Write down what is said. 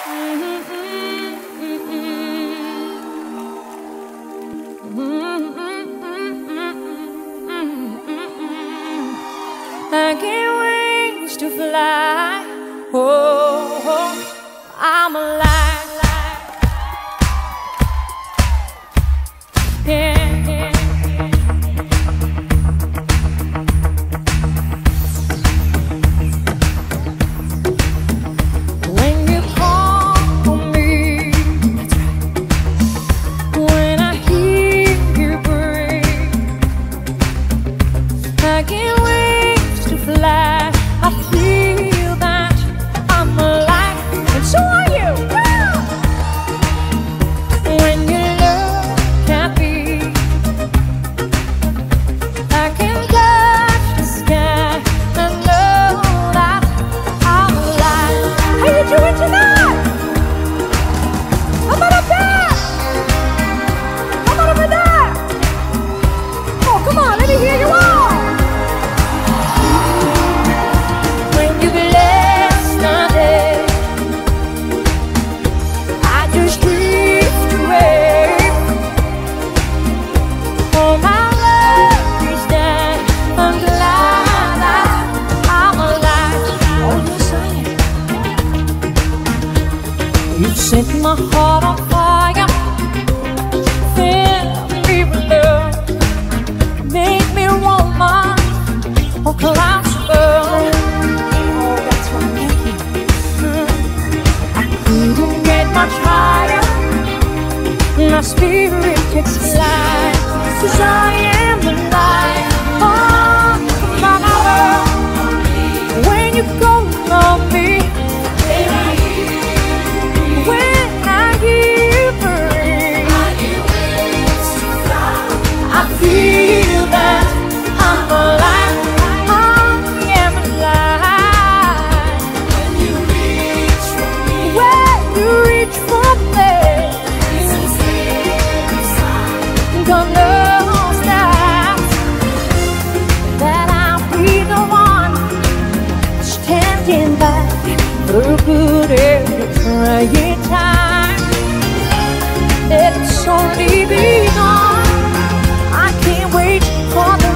I get wings to fly. Oh, I'm alive. Yeah, yeah. When you call for me, when I hear you breathe, I get wings to fly. I feel that I'm alive, and so are you. When you look at me, I can touch the sky and know that I'm alive. How you doing tonight? How about up there? How about over there? Oh, come on, let me hear you all. You set my heart on fire, fill me with love, make me woman, oh clouds above. Oh, that's what I'm thinking. I couldn't get much higher, my spirit takes flight, 'cause I am alive. Oh, my love, when you go on me, feel that I'm alive, I am alive. When you reach for me, God knows that I'll be the one standing by through good every trying time. It's only begun. I can't wait for the